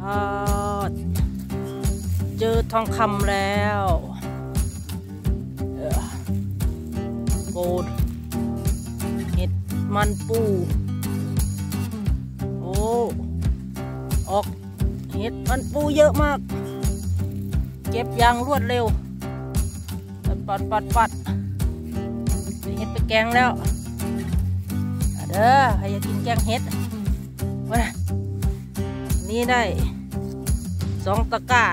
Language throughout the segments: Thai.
เจอทองคำแล้วโกดเห็ดมันปูโอ้ออกเห็ดมันปูเยอะมากเก็บอย่างรวดเร็วปัดเห็ดไปแกงแล้วเด้อใครอยากกินแกงเห็ดมานี่ได้2 ตะกร้า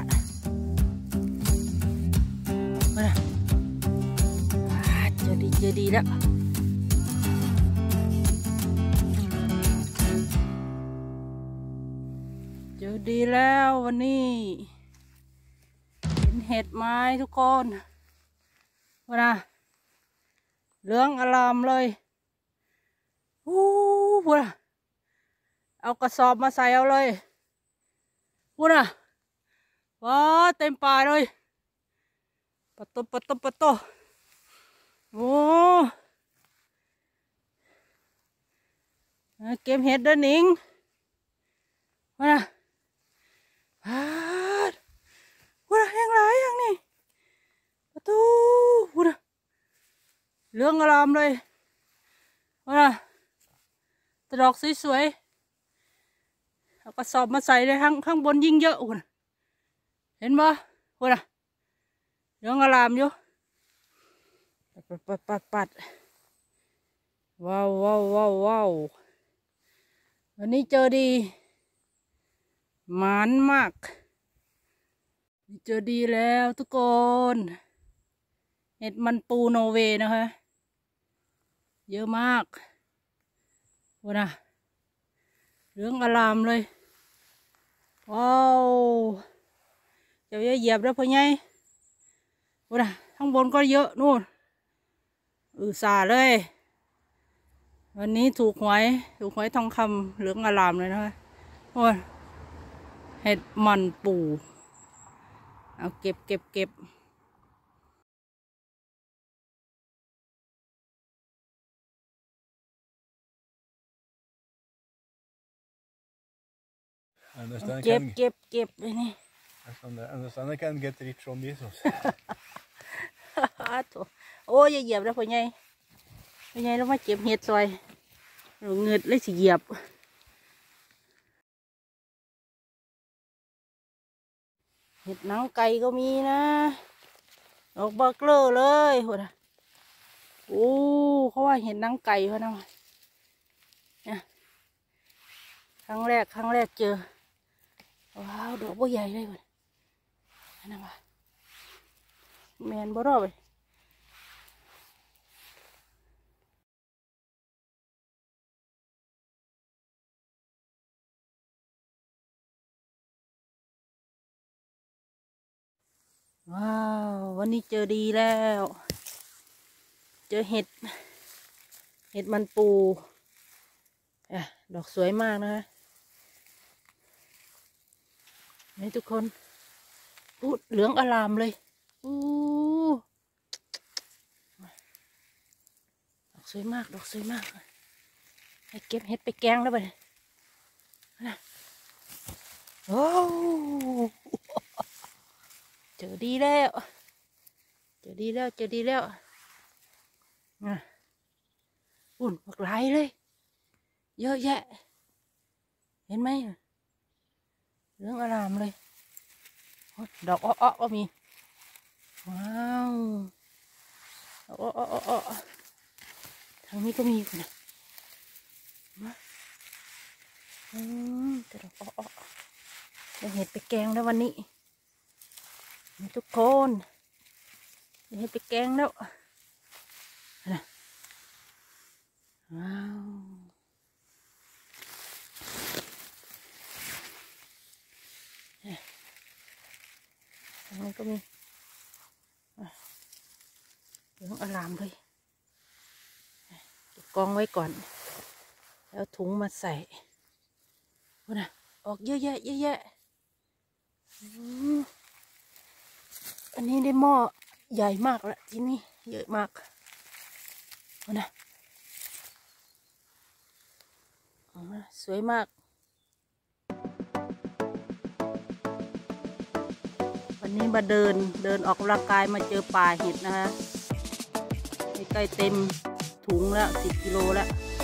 มาเจอดีแล้วเจอดีแล้ววันนี้เห็นเห็ดไม้ทุกคนมาเหลืองอลามเลยพูดเอากระสอบมาใส่เอาเลยพูดว้าเต็มป่าเลยปะโตโอ้เก็บเห็ดเด้อหนิงมาพูดแห้งไรอย่างนี้ประตูพูดเหลืองอลามเลยมาตะดอกสวยๆเอากระสอบมาใส่เลยข้างบนยิ่งเยอะคุณเห็นปะคุณเหลืองอลามอยู่ปัดว้าววันนี้เจอดีหมานมากเจอดีแล้วทุกคนเห็ดมันปูโนเวย์นะคะเยอะมากคุณเหลืองอลามเลยว้าวเดี๋ยวเหยียบแล้วพ่อใหญ่คุณข้างบนก็เยอะนู่นสาเลยวันนี้ถูกหวยทองคำเหลืองอลามเลยนะคะโอ้ยเห็ดมันปูเอาเก็บเก็บไปนี่ Understand I can get rich from this also. โอ้ยเหยียบแล้วพ่อใหญ่แล้วมาเก็บเห็ดซอยเงือดเลยสิเหยียบเห็ดหนังไก่ก็มีนะออกบักเลอเลยโหดโอ้เขาว่าเห็ดหนังไก่เขานะเนี่ยครั้งแรกเจอว้าวดอกบัวใหญ่เลยคนนั่นว่ะแมนบ่รอไปว้าววันนี้เจอดีแล้วเจอเห็ดมันปูดอกสวยมากนะคะนี่ทุกคนเหลืองอลามเลยดอกสวยมากให้เก็บเห็ดไปแกงแล้วไปโอ้เจอดีแล้วอุ่นหลากหลายเลยเยอะแยะเห็นไหมเหลืองอลามเลยดอกอ้อก็มีว้าวอ้อทางนี้ก็มีนะแต่ดอกอ้อได้เห็ดไปแกงแล้ววันนี้ทุกคนได้เห็ดไปแกงแล้วนะว้าวทางนี้ก็มีเหลืองอลามเลยเก็บกองไว้ก่อนแล้วถุงมาใส่ออกเยอะแยะอันนี้ได้หม้อใหญ่มากแล้วที่นี่เยอะมากสวยมากวันนี้มาเดินออกกำลังกายมาเจอป่าเห็ดนะคะใกล้เต็มถุงแล้ว10 กิโลแล้ว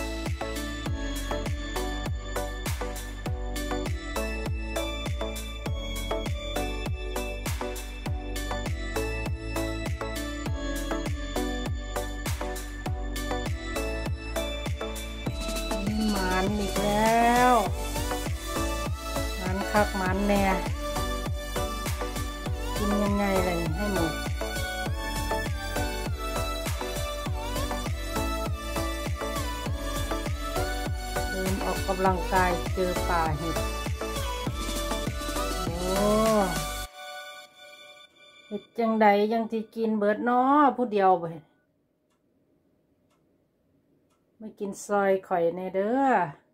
หมานอีกแล้วหมานคักหมานแน่กินยังไงเลยให้หมดเดินออกกำลังกายเจอป่าเห็ดโอ้เห็ดจังใดยังที่กินเบิดน้อผู้เดียวไปไม่กินซอยข่อยในเด้อ